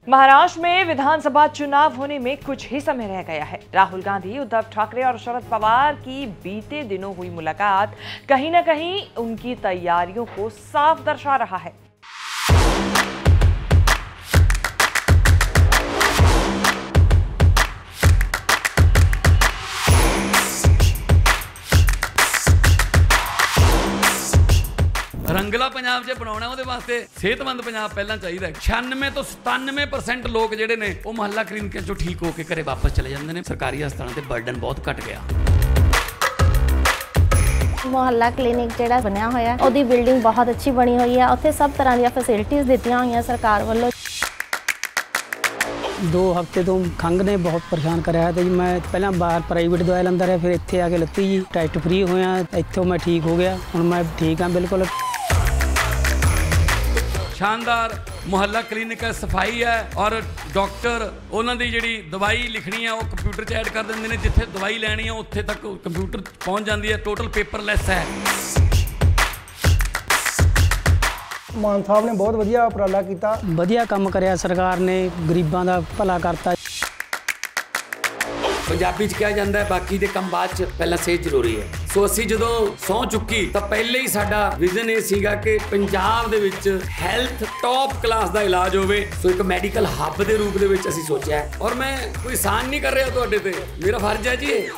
महाराष्ट्र में विधानसभा चुनाव होने में कुछ ही समय रह गया है। राहुल गांधी, उद्धव ठाकरे और शरद पवार की बीते दिनों हुई मुलाकात कहीं न कहीं उनकी तैयारियों को साफ दर्शा रहा है। रंगला पंजाब जे बनाउणा ਉਹਦੇ ਵਾਸਤੇ ਸਿਹਤਮੰਦ ਪੰਜਾਬ ਪਹਿਲਾਂ ਚਾਹੀਦਾ। 96 ਤੋਂ 97% ਲੋਕ ਜਿਹੜੇ ਨੇ ਉਹ ਮੁਹੱਲਾ ਕਲੀਨਿਕਾਂ ਚੋਂ ਠੀਕ ਹੋ ਕੇ ਘਰੇ ਵਾਪਸ ਚਲੇ ਜਾਂਦੇ ਨੇ। ਸਰਕਾਰੀ ਹਸਪਤਾਲਾਂ ਤੇ ਬਰਡਨ ਬਹੁਤ ਘਟ ਗਿਆ। ਮੁਹੱਲਾ ਕਲੀਨਿਕ ਜਿਹੜਾ ਬਣਿਆ ਹੋਇਆ ਉਹਦੀ ਬਿਲਡਿੰਗ ਬਹੁਤ ਅੱਛੀ ਬਣੀ ਹੋਈ ਹੈ। ਉੱਥੇ ਸਭ ਤਰ੍ਹਾਂ ਦੀਆਂ ਫੈਸਿਲਿਟੀਆਂ ਦਿੱਤੀਆਂ ਹੋਈਆਂ ਸਰਕਾਰ ਵੱਲੋਂ। 2 ਹਫ਼ਤੇ ਤੋਂ ਖੰਘ ਨੇ ਬਹੁਤ ਪਰੇਸ਼ਾਨ ਕਰਿਆ ਤੇ ਮੈਂ ਪਹਿਲਾਂ ਬਾਹਰ ਪ੍ਰਾਈਵੇਟ ਦਵਾਈ ਲੈਂਦਾ ਰਿਹਾ, ਫਿਰ ਇੱਥੇ ਆ ਕੇ ਲੱਤੀ ਜੀ ਟੈਸਟ ਫ੍ਰੀ ਹੋਇਆ, ਇੱਥੋਂ ਮੈਂ ਠੀਕ ਹੋ ਗਿਆ। ਹੁਣ ਮੈਂ ਠੀਕ ਹਾਂ ਬਿਲਕੁਲ। शानदार मुहल्ला क्लीनिक है, सफाई है और डॉक्टर उन्होंने जी दवाई लिखनी है वो कंप्यूटर च ऐड कर देंगे ने। जिथे दवाई लैनी है उत्थे तक कंप्यूटर पहुँच जाती है। टोटल पेपरलैस है। मान साहब ने बहुत वधिया उपराला किया, वधिया काम करिया सरकार ने, गरीबां दा भला करता। पंजाबी च कहा जाता है बाकी दे काम बाद च पहला सेहत जरूरी है। सो असी जो सौं चुकी तो पहले ही साडा विजन ये सीगा कि पंजाब दे विच हैल्थ टॉप क्लास दा इलाज होवे। सो एक मैडिकल हब दे रूप दे विच असी सोचा है और मैं कोई एहसान नहीं कर रहा तुहाडे ते, मेरा फर्ज है जी।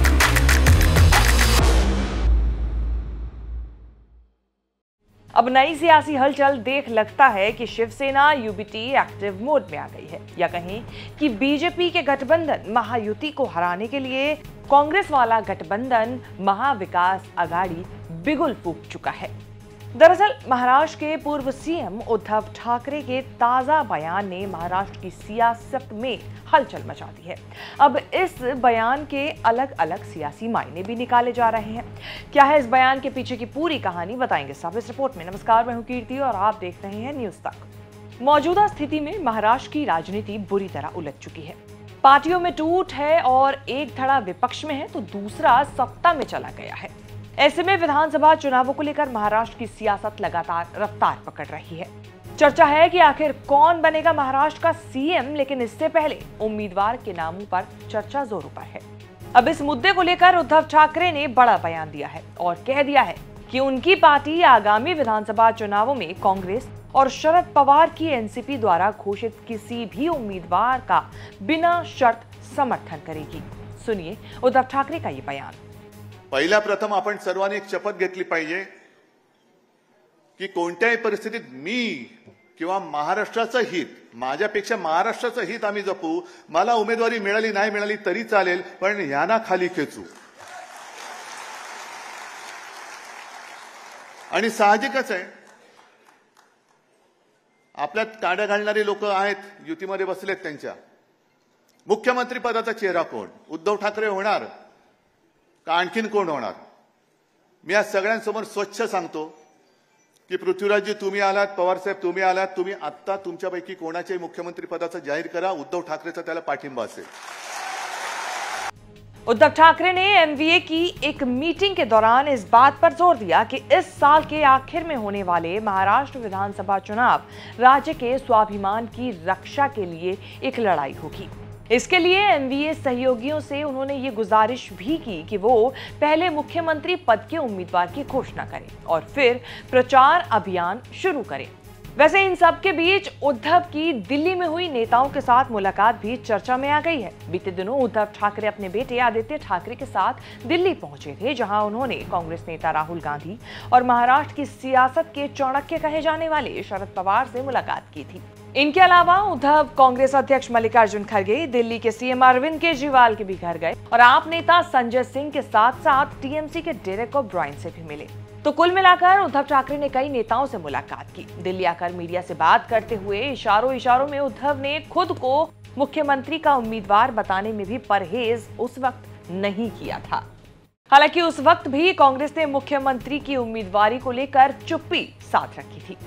अब नई सियासी हलचल देख लगता है कि शिवसेना यूबीटी एक्टिव मोड में आ गई है, या कहें कि बीजेपी के गठबंधन महायुति को हराने के लिए कांग्रेस वाला गठबंधन महाविकास आघाड़ी बिगुल फूंक चुका है। दरअसल महाराष्ट्र के पूर्व सीएम उद्धव ठाकरे के ताजा बयान ने महाराष्ट्र की सियासत में हलचल मचा दी है। अब इस बयान के अलग अलग सियासी मायने भी निकाले जा रहे हैं। क्या है इस बयान के पीछे की पूरी कहानी, बताएंगे सब इस रिपोर्ट में। नमस्कार, मैं हूं कीर्ति और आप देख रहे हैं न्यूज तक। मौजूदा स्थिति में महाराष्ट्र की राजनीति बुरी तरह उलझ चुकी है। पार्टियों में टूट है और एक धड़ा विपक्ष में है तो दूसरा सत्ता में चला गया है। ऐसे में विधानसभा चुनावों को लेकर महाराष्ट्र की सियासत लगातार रफ्तार पकड़ रही है। चर्चा है कि आखिर कौन बनेगा महाराष्ट्र का सीएम, लेकिन इससे पहले उम्मीदवार के नामों पर चर्चा जोरों पर है। अब इस मुद्दे को लेकर उद्धव ठाकरे ने बड़ा बयान दिया है और कह दिया है कि उनकी पार्टी आगामी विधानसभा चुनावों में कांग्रेस और शरद पवार की एनसीपी द्वारा घोषित किसी भी उम्मीदवार का बिना शर्त समर्थन करेगी। सुनिए उद्धव ठाकरे का ये बयान। पहिल्या प्रथम आपण सर्वांनी एक शपथ घेतली पाहिजे की कोणत्याही परिस्थितीत मी किंवा महाराष्ट्राचं हित, माझ्यापेक्षा महाराष्ट्राचं हित आम्ही जपू। मला उमेदवारी मिळाली नाही मिळाली तरी चालेल, पण यांना खाली खेचू। आणि साहजिकच आहे आपल्यात काड्या घालणारी लोक आहेत, युतीमध्ये बसलेत। त्यांच्या मुख्यमंत्री पदाचा चेहरा कोण? उद्धव ठाकरे होणार का आणखीन कोण होणार? मी आज सगळ्यांसमोर स्वच्छ सांगतो की पृथ्वीराजजी तुम्ही आलात, पवार साहेब तुम्ही आलात, तुम्ही आत्ता तुमच्यापैकी कोणाच्याही मुख्यमंत्री पदाचा जाहीर करा। उद्धव ठाकरेचा त्याला पाठिंबा असेल। उद्धव ठाकरे ने एमवीए की एक मीटिंग के दौरान इस बात पर जोर दिया कि इस साल के आखिर में होने वाले महाराष्ट्र विधानसभा चुनाव राज्य के स्वाभिमान की रक्षा के लिए एक लड़ाई होगी। इसके लिए एमवीए सहयोगियों से उन्होंने ये गुजारिश भी की कि वो पहले मुख्यमंत्री पद के उम्मीदवार की घोषणा करें और फिर प्रचार अभियान शुरू करें। वैसे इन सब के बीच उद्धव की दिल्ली में हुई नेताओं के साथ मुलाकात भी चर्चा में आ गई है। बीते दिनों उद्धव ठाकरे अपने बेटे आदित्य ठाकरे के साथ दिल्ली पहुंचे थे, जहां उन्होंने कांग्रेस नेता राहुल गांधी और महाराष्ट्र की सियासत के चाणक्य कहे जाने वाले शरद पवार से मुलाकात की थी। इनके अलावा उद्धव कांग्रेस अध्यक्ष मल्लिकार्जुन खड़गे, दिल्ली के सीएम अरविंद केजरीवाल के भी घर गए और आप नेता संजय सिंह के साथ साथ टीएमसी के डेरेक ओब्रायन से भी मिले। तो कुल मिलाकर उद्धव ठाकरे ने कई नेताओं से मुलाकात की। दिल्ली आकर मीडिया से बात करते हुए इशारों में उद्धव ने खुद को मुख्यमंत्री का उम्मीदवार बताने में भी परहेज उस वक्त नहीं किया था। हालांकि उस वक्त भी कांग्रेस ने मुख्यमंत्री की उम्मीदवारी को लेकर चुप्पी साध रखी थी।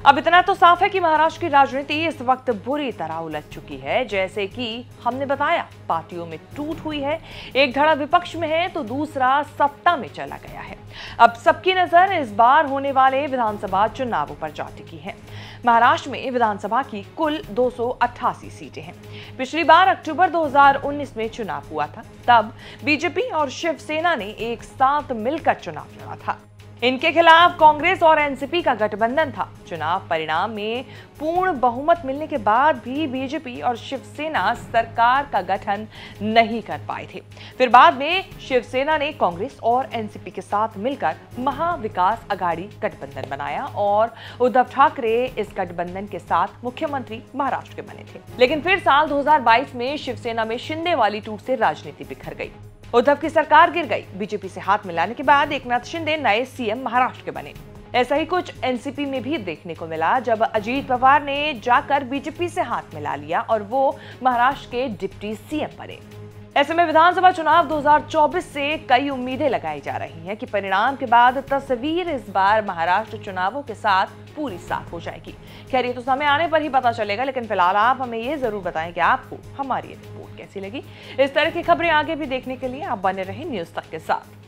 अब इतना तो साफ है कि महाराष्ट्र की राजनीति इस वक्त बुरी तरह उलझ चुकी है। जैसे कि हमने बताया, पार्टियों में टूट हुई है, एक धड़ा विपक्ष में है तो दूसरा सत्ता में चला गया है। अब सबकी नजर इस बार होने वाले विधानसभा चुनावों पर जा टिकी है। महाराष्ट्र में विधानसभा की कुल 288 सीटें हैं। पिछली बार अक्टूबर 2019 में चुनाव हुआ था, तब बीजेपी और शिवसेना ने एक साथ मिलकर चुनाव लड़ा था। इनके खिलाफ कांग्रेस और एनसीपी का गठबंधन था। चुनाव परिणाम में पूर्ण बहुमत मिलने के बाद भी बीजेपी और शिवसेना सरकार का गठन नहीं कर पाए थे। फिर बाद में शिवसेना ने कांग्रेस और एनसीपी के साथ मिलकर महाविकास अघाड़ी गठबंधन बनाया और उद्धव ठाकरे इस गठबंधन के साथ मुख्यमंत्री महाराष्ट्र के बने थे। लेकिन फिर साल 2022 में शिवसेना में शिंदे वाली टूट से राजनीति बिखर गई। उद्धव की सरकार गिर गई। बीजेपी से हाथ मिलाने के बाद एकनाथ शिंदे नए सीएम महाराष्ट्र के बने। ऐसा ही कुछ एनसीपी में भी देखने को मिला, जब अजीत पवार ने जाकर बीजेपी से हाथ मिला लिया और वो महाराष्ट्र के डिप्टी सीएम बने। ऐसे में विधानसभा चुनाव 2024 से कई उम्मीदें लगाई जा रही हैं कि परिणाम के बाद तस्वीर इस बार महाराष्ट्र चुनावों के साथ पूरी साफ हो जाएगी। खैर, ये तो समय आने पर ही पता चलेगा, लेकिन फिलहाल आप हमें ये जरूर बताएं कि आपको हमारी ये रिपोर्ट कैसी लगी। इस तरह की खबरें आगे भी देखने के लिए आप बने रहें न्यूज़ तक के साथ।